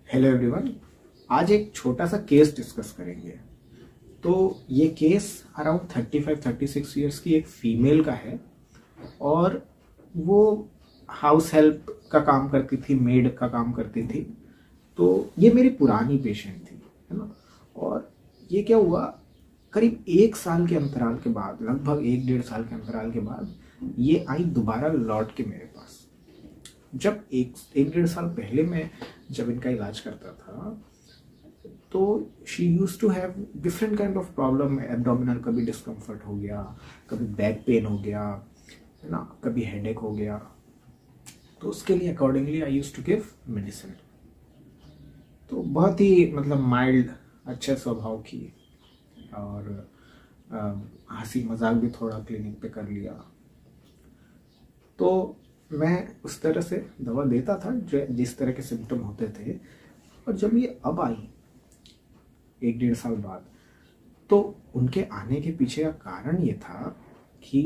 Hello everyone. आज एक छोटा सा केस डिस्कस करेंगे। तो ये केस अराउंड 35-36 ईयर्स की एक फीमेल का है और वो हाउस हेल्प का काम करती थी, मेड का काम करती थी। तो ये मेरी पुरानी पेशेंट थी, है ना। और ये क्या हुआ, करीब 1 साल के अंतराल के बाद, लगभग 1-1.5 साल के अंतराल के बाद ये आई दोबारा लौट के मेरे पास। जब एक 1-1.5 साल पहले मैं जब इनका इलाज करता था तो she use to have different kind of problem. Abdominal कभी डिस्कम्फर्ट हो गया, कभी बैक पेन हो गया, है ना, कभी हेडेक हो गया। तो उसके लिए accordingly I use to give medicine. तो बहुत ही मतलब माइल्ड अच्छे स्वभाव की, और हंसी मजाक भी थोड़ा क्लिनिक पे कर लिया। तो मैं उस तरह से दवा देता था जिस तरह के सिम्टम होते थे। और जब ये अब आई 1-1.5 साल बाद, तो उनके आने के पीछे का कारण ये था कि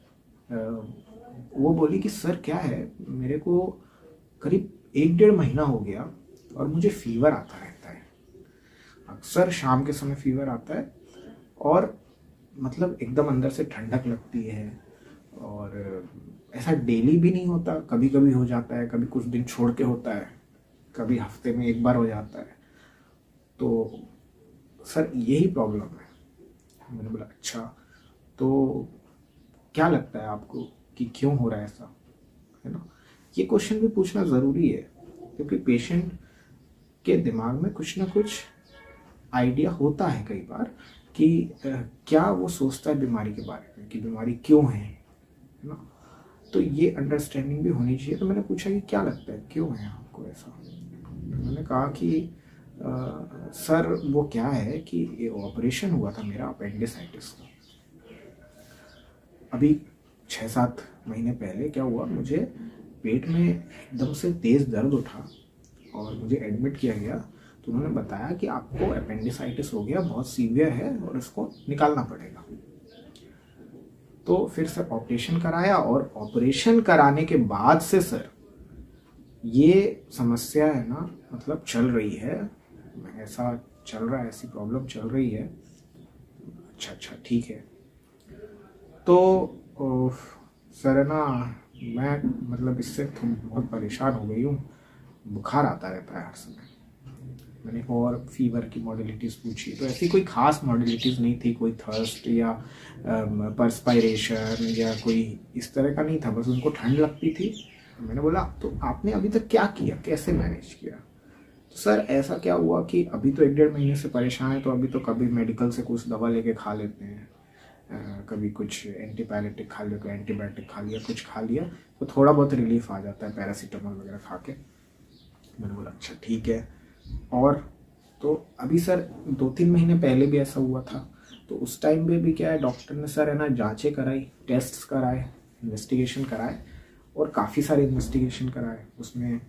वो बोली कि सर क्या है, मेरे को करीब 1-1.5 महीना हो गया और मुझे फीवर आता रहता है। अक्सर शाम के समय फीवर आता है और मतलब एकदम अंदर से ठंडक लगती है। और ऐसा डेली भी नहीं होता, कभी कभी हो जाता है, कभी कुछ दिन छोड़ के होता है, कभी हफ्ते में एक बार हो जाता है। तो सर यही प्रॉब्लम है। मैंने बोला अच्छा, तो क्या लगता है आपको कि क्यों हो रहा है ऐसा, है ना। ये क्वेश्चन भी पूछना ज़रूरी है क्योंकि पेशेंट के दिमाग में कुछ ना कुछ आइडिया होता है कई बार कि क्या वो सोचता है बीमारी के बारे में, कि बीमारी क्यों है ना। तो ये अंडरस्टैंडिंग भी होनी चाहिए। तो मैंने पूछा कि क्या लगता है क्यों है आपको ऐसा। तो मैंने कहा कि सर वो क्या है कि ये ऑपरेशन हुआ था मेरा अपेंडिसाइटिस का। अभी 6-7 महीने पहले क्या हुआ, मुझे पेट में एकदम से तेज़ दर्द उठा और मुझे एडमिट किया गया। तो उन्होंने बताया कि आपको अपेंडिसाइटिस हो गया, बहुत सीवियर है और इसको निकालना पड़ेगा। तो फिर सर ऑपरेशन कराया और ऑपरेशन कराने के बाद से सर ये समस्या है ना, मतलब चल रही है, ऐसा चल रहा है, ऐसी प्रॉब्लम चल रही है। अच्छा ठीक है। तो सर है ना, मैं मतलब इससे बहुत परेशान हो गई हूँ, बुखार आता रहता है हर समय। मैंने और फीवर की मॉडलिटीज़ पूछी तो ऐसी कोई खास मॉडलिटीज़ नहीं थी, कोई थर्स्ट या परस्पायरेशन या कोई इस तरह का नहीं था, बस उनको ठंड लगती थी। मैंने बोला तो आपने अभी तक क्या किया, कैसे मैनेज किया। तो सर ऐसा क्या हुआ कि अभी तो 1-1.5 महीने से परेशान है, तो अभी तो कभी मेडिकल से कुछ दवा लेके खा लेते हैं, कभी कुछ एंटीबायोटिक खा लिया, कोई एंटीबायोटिक खा लिया, कुछ खा लिया तो थोड़ा बहुत रिलीफ आ जाता है पैरासीटामोल वगैरह खा के। मैंने बोला अच्छा ठीक है। और तो अभी सर 2-3 महीने पहले भी ऐसा हुआ था। तो उस टाइम पे भी क्या है, डॉक्टर ने सर है ना जांचें कराई, टेस्ट्स कराए, इन्वेस्टिगेशन कराए और काफ़ी सारे इन्वेस्टिगेशन कराए। उसमें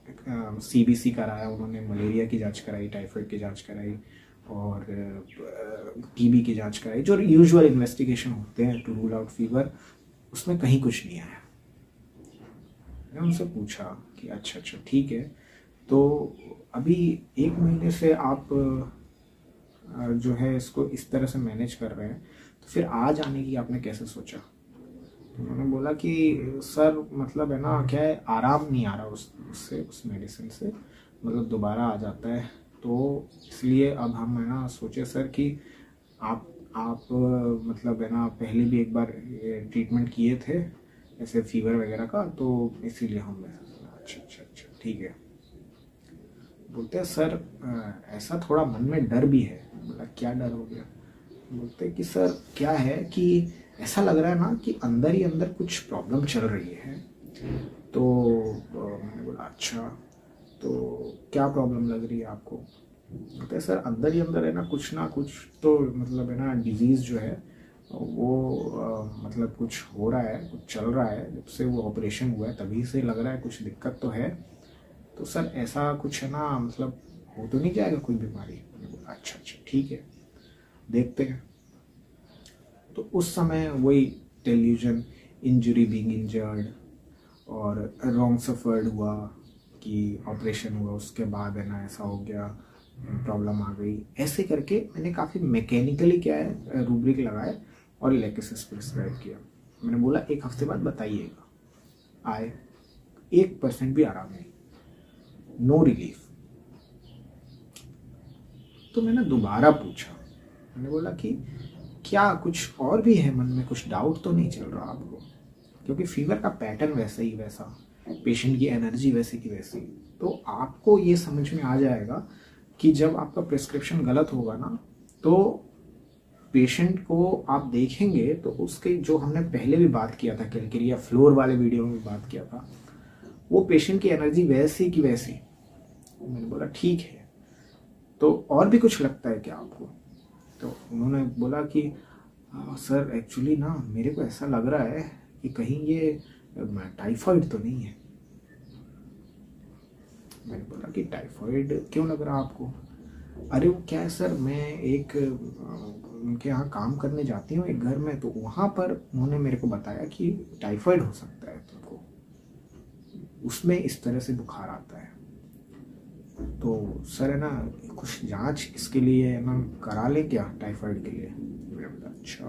CBC कराया उन्होंने, मलेरिया की जांच कराई, टाइफाइड की जांच कराई और TB की जांच कराई, जो यूजुअल इन्वेस्टिगेशन होते हैं टू रूल आउट फीवर। उसमें कहीं कुछ नहीं आया। मैंने उनसे पूछा कि अच्छा ठीक है, तो अभी 1 महीने से आप जो है इसको इस तरह से मैनेज कर रहे हैं, तो फिर आज आने की आपने कैसे सोचा। तो उन्होंने बोला कि सर मतलब है ना, क्या है, आराम नहीं आ रहा उससे, उस मेडिसिन से, मतलब दोबारा आ जाता है। तो इसलिए अब हम है ना सोचे सर कि आप मतलब है ना पहले भी एक बार ट्रीटमेंट किए थे ऐसे फीवर वगैरह का, तो इसीलिए हम अच्छा ठीक है। बोलते हैं सर ऐसा थोड़ा मन में डर भी है। बोला क्या डर हो गया। बोलते हैं कि सर क्या है कि ऐसा लग रहा है ना कि अंदर ही अंदर कुछ प्रॉब्लम चल रही है। तो मैंने बोला अच्छा, तो क्या प्रॉब्लम लग रही है आपको। बोलते हैं सर अंदर ही अंदर है ना कुछ तो मतलब है ना डिजीज़ जो है वो मतलब कुछ हो रहा है, कुछ चल रहा है। जब से वो ऑपरेशन हुआ है तभी से लग रहा है कुछ दिक्कत तो है। तो सर ऐसा कुछ है ना, मतलब हो तो नहीं जाएगा कोई बीमारी। मैंने बोला अच्छा ठीक है, देखते हैं। तो उस समय वही टेल्यूजन, इंजरी बीइंग इंजर्ड और रॉन्ग सफर्ड हुआ, कि ऑपरेशन हुआ उसके बाद है ना ऐसा हो गया, प्रॉब्लम आ गई, ऐसे करके मैंने काफ़ी मैकेनिकली क्या है रूब्रिक लगाए और इलेक्ट्रिसिस प्रिस्क्राइब किया। मैंने बोला 1 हफ्ते बाद बताइएगा। आए 1% भी आराम नहीं, नो रिलीफ। तो मैंने दोबारा पूछा, मैंने बोला कि क्या कुछ और भी है मन में, कुछ डाउट तो नहीं चल रहा आपको? क्योंकि फीवर का पैटर्न वैसे ही वैसा, पेशेंट की एनर्जी वैसी की वैसी, तो आपको ये समझ में आ जाएगा कि जब आपका प्रिस्क्रिप्शन गलत होगा ना, तो पेशेंट को आप देखेंगे तो उसके जो हमने पहले भी बात किया था कैलकेरिया फ्लोर वाले वीडियो में भी बात किया था, वो पेशेंट की एनर्जी वैसी की वैसी। मैंने बोला ठीक है, तो और भी कुछ लगता है क्या आपको? तो उन्होंने बोला कि सर एक्चुअली ना मेरे को ऐसा लग रहा है कि कहीं ये टाइफाइड तो नहीं है। मैंने बोला कि टाइफाइड क्यों लग रहा आपको? अरे वो क्या है सर, मैं एक उनके यहाँ काम करने जाती हूँ एक घर में, तो वहाँ पर उन्होंने मेरे को बताया कि टाइफाइड हो सकता है तुमको, उसमें इस तरह से बुखार आता है। तो सर है ना कुछ जांच इसके लिए है ना करा लें क्या टाइफाइड के लिए? मैंने बोला अच्छा।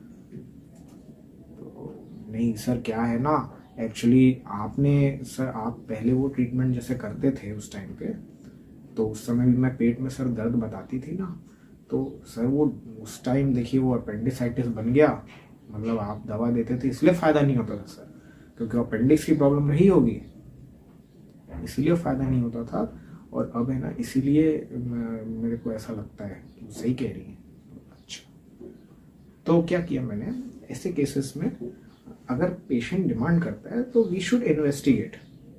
तो नहीं सर क्या है ना, एक्चुअली आपने सर आप पहले वो ट्रीटमेंट जैसे करते थे उस टाइम पे, तो उस समय भी मैं पेट में सर दर्द बताती थी ना, तो सर वो उस टाइम देखिए वो अपेंडिसाइटिस बन गया, मतलब आप दवा देते थे इसलिए फ़ायदा नहीं होता था सर, क्योंकि अपेंडिक्स की प्रॉब्लम रही होगी इसलिए फ़ायदा नहीं होता था, और अब है ना इसीलिए मेरे को ऐसा लगता है कि सही कह रही है। अच्छा, तो क्या किया मैंने, ऐसे केसेस में अगर पेशेंट डिमांड करता है तो we should investigate.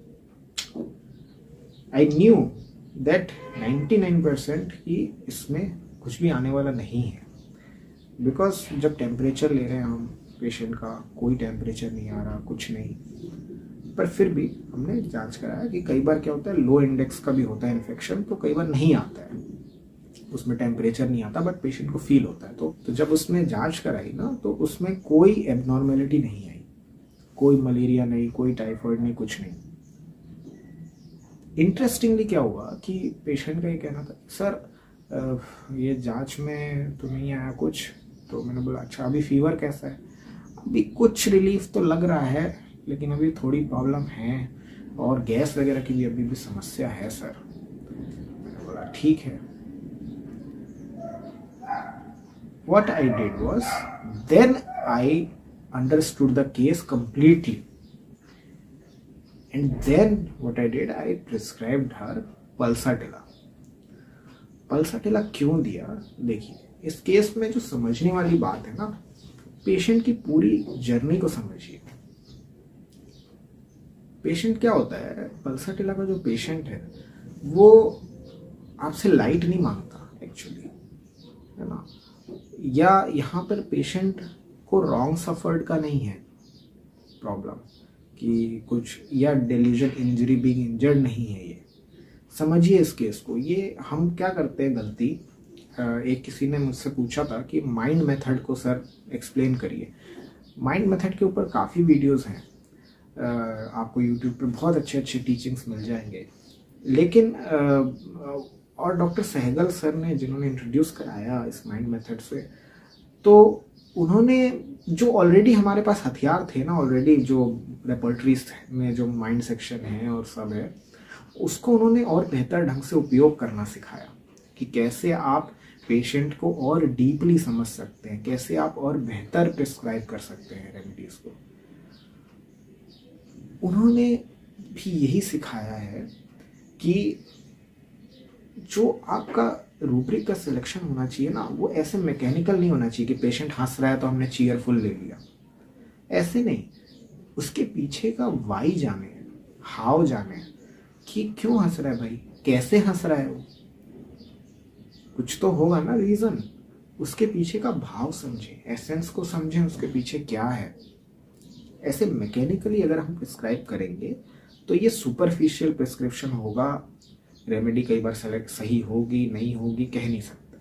I knew that 99% ही इसमें कुछ भी आने वाला नहीं है, बिकॉज जब टेम्परेचर ले रहे हैं हम पेशेंट का, कोई टेम्परेचर नहीं आ रहा, कुछ नहीं, पर फिर भी हमने जांच कराया कि कई बार क्या होता है लो इंडेक्स का भी होता है इन्फेक्शन, तो कई बार नहीं आता है, उसमें टेम्परेचर नहीं आता बट पेशेंट को फील होता है। तो जब उसने जांच कराई ना तो उसमें कोई एबनॉर्मेलिटी नहीं आई, कोई मलेरिया नहीं, कोई टाइफाइड नहीं, कुछ नहीं। इंटरेस्टिंगली क्या हुआ कि पेशेंट का ये कहना था सर ये जांच में तो नहीं आया कुछ, तो मैंने बोला अच्छा अभी फीवर कैसा है? अभी कुछ रिलीफ तो लग रहा है लेकिन अभी थोड़ी प्रॉब्लम है और गैस वगैरह की भी अभी भी समस्या है सर। मैंने बोला ठीक है। What I did was, then I understood the case completely, and then what I did, I prescribed her pulsatilla. Pulsatilla क्यों दिया? देखिए इस केस में जो समझने वाली बात है ना, पेशेंट की पूरी जर्नी को समझिए। पेशेंट क्या होता है, पल्साटिला का जो पेशेंट है वो आपसे लाइट नहीं मांगता एक्चुअली, है ना, या यहाँ पर पेशेंट को रॉन्ग सफर्ड का नहीं है प्रॉब्लम कि कुछ, या डेल्यूजन इंजरी बीइंग इंजर्ड नहीं है। ये समझिए इस केस को। ये हम क्या करते हैं गलती, एक किसी ने मुझसे पूछा था कि माइंड मेथड को सर एक्सप्लेन करिए। माइंड मेथड के ऊपर काफ़ी वीडियोस हैं, आपको यूट्यूब पे बहुत अच्छे अच्छे टीचिंग्स मिल जाएंगे, लेकिन और डॉक्टर सहगल सर ने जिन्होंने इंट्रोड्यूस कराया इस माइंड मेथड से, तो उन्होंने जो ऑलरेडी हमारे पास हथियार थे ना, ऑलरेडी जो रेपर्टरीज में जो माइंड सेक्शन है और सब है, उसको उन्होंने और बेहतर ढंग से उपयोग करना सिखाया कि कैसे आप पेशेंट को और डीपली समझ सकते हैं, कैसे आप और बेहतर प्रिस्क्राइब कर सकते हैं रेमेडीज को। उन्होंने भी यही सिखाया है कि जो आपका रूब्रिक का सिलेक्शन होना चाहिए ना, वो ऐसे मैकेनिकल नहीं होना चाहिए कि पेशेंट हंस रहा है तो हमने चीयरफुल ले लिया, ऐसे नहीं। उसके पीछे का वाई जाने, हाव जाने कि क्यों हंस रहा है भाई, कैसे हंस रहा है वो, कुछ तो होगा ना रीजन। उसके पीछे का भाव समझें, एसेंस को समझें, उसके पीछे क्या है। ऐसे मैकेनिकली अगर हम प्रिस्क्राइब करेंगे तो ये सुपरफिशियल प्रिस्क्रिप्शन होगा, रेमेडी कई बार सेलेक्ट सही होगी नहीं होगी कह नहीं सकते।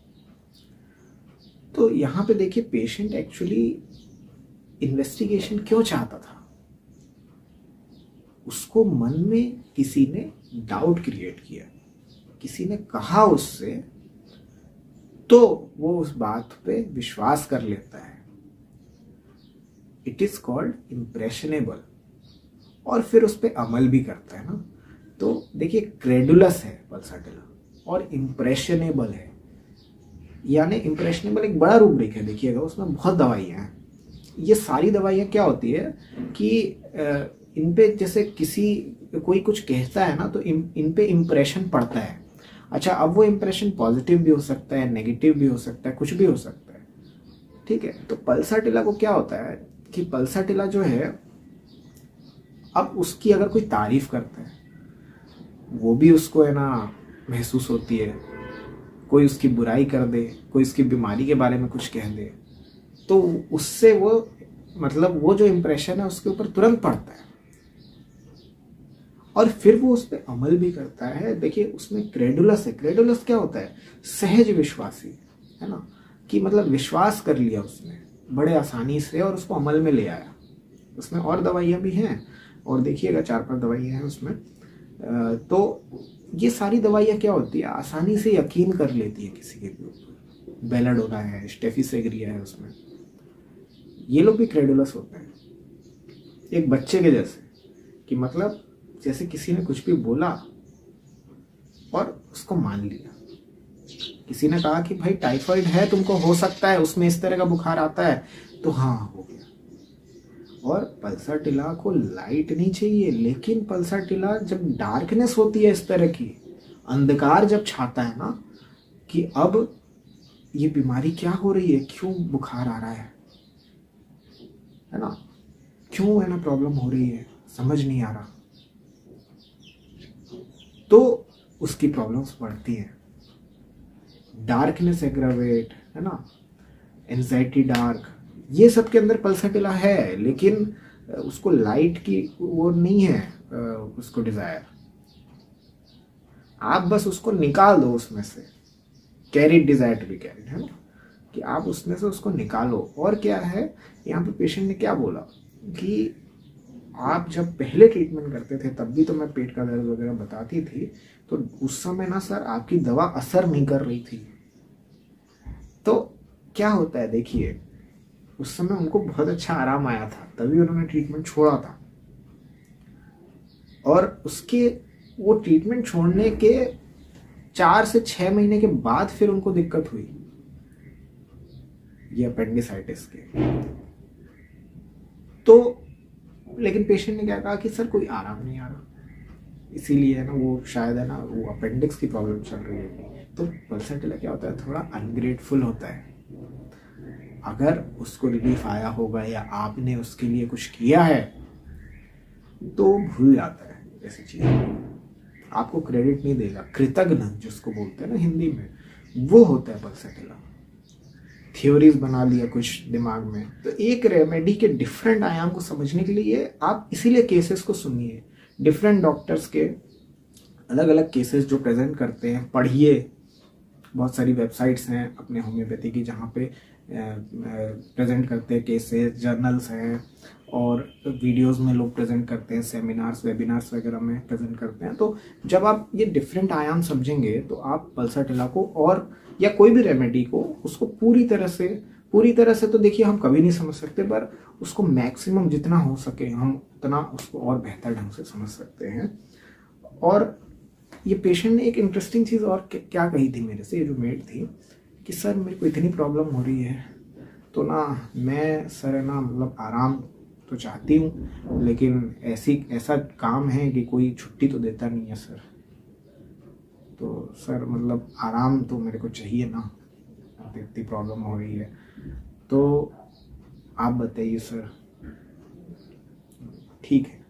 तो यहाँ पे देखिए पेशेंट एक्चुअली इन्वेस्टिगेशन क्यों चाहता था, उसको मन में किसी ने डाउट क्रिएट किया, किसी ने कहा उससे, तो वो उस बात पे विश्वास कर लेता है। इट इज कॉल्ड इम्प्रेशनेबल, और फिर उस पर अमल भी करता है ना। तो देखिए, क्रेडुलस है पल्साटिला और इम्प्रेशनेबल है। यानी इम्प्रेशनेबल एक बड़ा रूब्रिक है, देखिएगा उसमें बहुत दवाइयाँ हैं। ये सारी दवाइयाँ क्या होती है कि इन पे जैसे कोई कुछ कहता है ना, तो इन पे इम्प्रेशन पड़ता है। अच्छा, अब वो इम्प्रेशन पॉजिटिव भी हो सकता है, नेगेटिव भी हो सकता है, कुछ भी हो सकता है, ठीक है। तो पल्साटिला को क्या होता है कि पल्साटिला जो है, अब उसकी अगर कोई तारीफ करता है, वो भी उसको है ना महसूस होती है। कोई उसकी बुराई कर दे, कोई उसकी बीमारी के बारे में कुछ कह दे, तो उससे वो मतलब वो जो इम्प्रेशन है उसके ऊपर तुरंत पड़ता है, और फिर वो उस पर अमल भी करता है। देखिए, उसमें क्रेडुलस है। क्रेडुलस क्या होता है? सहज विश्वासी, है ना, कि मतलब विश्वास कर लिया उसने बड़े आसानी से और उसको अमल में ले आया। उसमें और दवाइयाँ भी हैं, और देखिएगा 4-5 दवाइयाँ हैं उसमें। तो ये सारी दवाइयाँ क्या होती है, आसानी से यकीन कर लेती है किसी के ऊपर। बेलाडोना है, स्टेफिसेग्रिया है उसमें। ये लोग भी क्रेडुलस होते हैं, एक बच्चे के जैसे, कि मतलब जैसे किसी ने कुछ भी बोला और उसको मान लिया। किसी ने कहा कि भाई टाइफाइड है, तुमको हो सकता है, उसमें इस तरह का बुखार आता है, तो हाँ हो गया। और पल्साटिला को लाइट नहीं चाहिए, लेकिन पल्साटिला जब डार्कनेस होती है इस तरह की, अंधकार जब छाता है ना, कि अब ये बीमारी क्या हो रही है, क्यों बुखार आ रहा है ना, क्यों है ना प्रॉब्लम हो रही है, समझ नहीं आ रहा, तो उसकी प्रॉब्लम्स बढ़ती हैं। डार्कनेस एग्रावेट, है ना, एंजाइटी डार्क, ये सब के अंदर पल्साटिला है, लेकिन उसको लाइट की वो नहीं है, उसको डिजायर। आप बस उसको निकाल दो उसमें से, carried desire to be carried, है ना, कि आप उसमें से उसको निकालो। और क्या है, यहाँ पे पेशेंट ने क्या बोला कि आप जब पहले ट्रीटमेंट करते थे तब भी तो मैं पेट का दर्द वगैरह बताती थी, तो उस समय ना सर आपकी दवा असर नहीं कर रही थी। तो क्या होता है, देखिए उस समय उनको बहुत अच्छा आराम आया था, तभी उन्होंने ट्रीटमेंट छोड़ा था, और उसके वो ट्रीटमेंट छोड़ने के 4 से 6 महीने के बाद फिर उनको दिक्कत हुई, ये अपेंडिसाइटिस के। तो लेकिन पेशेंट ने क्या कहा कि सर कोई आराम नहीं आ रहा, इसीलिए है ना वो शायद है ना वो अपेंडिक्स की प्रॉब्लम चल रही है। तो पल्साटिला क्या होता है, थोड़ा अनग्रेटफुल होता है। अगर उसको रिलीफ आया होगा या आपने उसके लिए कुछ किया है तो भूल जाता है ऐसी चीजें, आपको क्रेडिट नहीं देगा। कृतज्ञ जिसको बोलते हैं ना हिंदी में, वो होता है पल्साटिला। थ्योरीज बना लिया कुछ दिमाग में। तो एक रेमेडी के डिफरेंट आयाम को समझने के लिए आप इसीलिए केसेस को सुनिए, डिफरेंट डॉक्टर्स के अलग अलग केसेस जो प्रेजेंट करते हैं, पढ़िए। बहुत सारी वेबसाइट्स हैं अपने होम्योपैथी की जहाँ पे प्रेजेंट करते हैं केसेस, जर्नल्स हैं, और वीडियोस में लोग प्रेजेंट करते हैं, सेमिनार्स वेबिनार्स वगैरह में प्रेजेंट करते हैं। तो जब आप ये डिफरेंट आयाम समझेंगे तो आप पल्साटिला को और या कोई भी रेमेडी को उसको पूरी तरह से तो देखिए हम कभी नहीं समझ सकते, पर उसको मैक्सिमम जितना हो सके हम उतना उसको और बेहतर ढंग से समझ सकते हैं। और ये पेशेंट ने एक इंटरेस्टिंग चीज़ और क्या कही थी मेरे से, ये जो मेड थी, कि सर मेरे को इतनी प्रॉब्लम हो रही है तो ना मैं सर है ना मतलब आराम तो चाहती हूँ, लेकिन ऐसा काम है कि कोई छुट्टी तो देता नहीं है सर, तो सर मतलब आराम तो मेरे को चाहिए ना, इतनी प्रॉब्लम हो रही है, तो आप बताइए सर। ठीक है,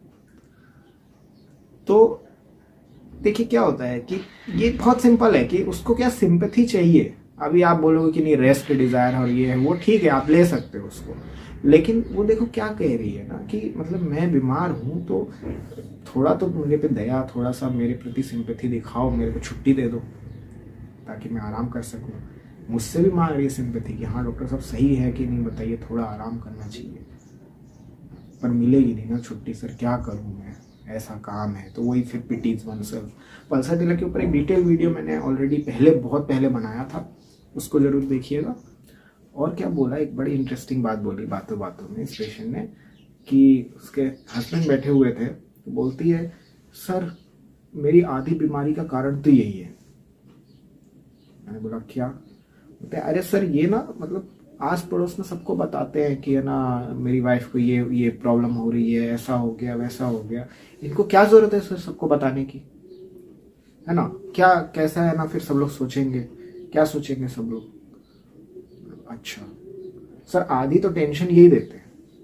तो देखिए क्या होता है कि ये बहुत सिंपल है कि उसको क्या सिंपैथी चाहिए। अभी आप बोलोगे कि नहीं रेस्ट डिजायर और ये है वो, ठीक है आप ले सकते हो उसको, लेकिन वो देखो क्या कह रही है ना कि मतलब मैं बीमार हूँ तो थोड़ा तो मेरे पे दया, थोड़ा सा मेरे प्रति सिंपैथी दिखाओ, मेरे को छुट्टी दे दो ताकि मैं आराम कर सकूँ। मुझसे भी मांग रही है सिंपैथी कि हाँ डॉक्टर साहब सही है कि नहीं बताइए, थोड़ा आराम करना चाहिए, पर मिलेगी नहीं ना छुट्टी सर, क्या करूँ मैं। ऐसा काम है, तो वही फिर पिटीज वनसेल्फ। पल्सर के ऊपर एक डिटेल वीडियो मैंने ऑलरेडी बहुत पहले बनाया था, उसको जरूर देखिएगा। और क्या बोला, एक बड़ी इंटरेस्टिंग बात बोली बातों बातों में इस पेशेंट ने कि उसके हस्बैंड बैठे हुए थे, तो बोलती है सर मेरी आधी बीमारी का कारण तो यही है। मैंने बोला क्या? बोलते अरे सर ये ना मतलब आस पड़ोस में सबको बताते हैं कि है ना मेरी वाइफ को ये प्रॉब्लम हो रही है, ऐसा हो गया वैसा हो गया, इनको क्या जरूरत है सर सबको बताने की, है ना? क्या कैसा है ना, फिर सब लोग सोचेंगे, क्या सोचेंगे सब लोग? अच्छा सर आधी तो टेंशन यही देते हैं।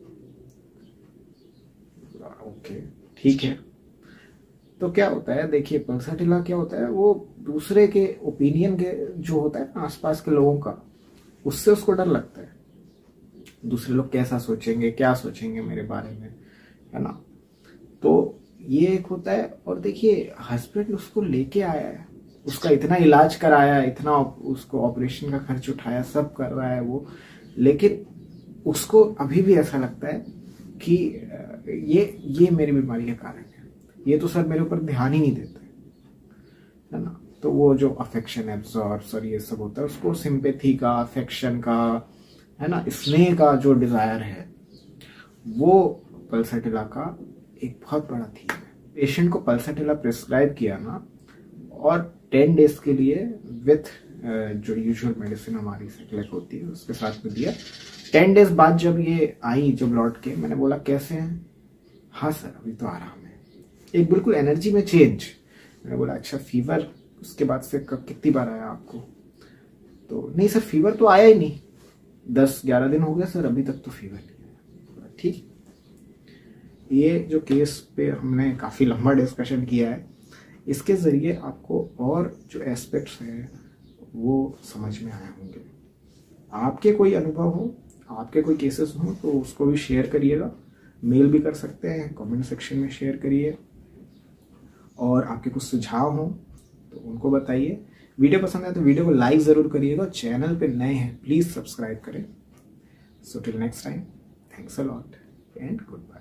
ओके ठीक है। तो क्या होता है, देखिए पल्सर क्या होता है, वो दूसरे के ओपिनियन के जो होता है ना आसपास के लोगों का, उससे उसको डर लगता है। दूसरे लोग कैसा सोचेंगे, क्या सोचेंगे मेरे बारे में, है ना? तो ये एक होता है। और देखिए हस्बैंड उसको लेके आया है, उसका इतना इलाज कराया, इतना उसको ऑपरेशन का खर्च उठाया, सब कर रहा है वो, लेकिन उसको अभी भी ऐसा लगता है कि ये मेरी बीमारी का कारण है, ये तो सर मेरे ऊपर ध्यान ही नहीं देते, है ना? तो वो जो अफेक्शन एब्जॉर्ब्स और ये सब होता है, उसको सिंपैथी का, अफेक्शन का, है ना, स्नेह का जो डिजायर है, वो पल्सर का एक बहुत बड़ा थीम है। पेशेंट को पल्सर प्रिस्क्राइब किया ना, और 10 डेज के लिए विथ जो यूजुअल मेडिसिन हमारी सेटलेक होती है उसके साथ में दिया। 10 डेज बाद जब ये आई, जब लौट के, मैंने बोला कैसे हैं? हाँ सर अभी तो आराम है। एक बिल्कुल एनर्जी में चेंज। मैंने बोला अच्छा फीवर उसके बाद से कितनी बार आया आपको? तो नहीं सर फीवर तो आया ही नहीं, 10-11 दिन हो गया सर, अभी तक तो फीवर नहीं आया। ठीक, ये जो केस पे हमने काफ़ी लंबा डिस्कशन किया है, इसके ज़रिए आपको और जो एस्पेक्ट्स हैं वो समझ में आए होंगे। आपके कोई अनुभव हो, आपके कोई केसेस हो, तो उसको भी शेयर करिएगा। मेल भी कर सकते हैं, कमेंट सेक्शन में शेयर करिए। और आपके कुछ सुझाव हो तो उनको बताइए। वीडियो पसंद है तो वीडियो को लाइक ज़रूर करिएगा। चैनल पे नए हैं प्लीज़ सब्सक्राइब करें। So till next time, thanks a lot and good bye.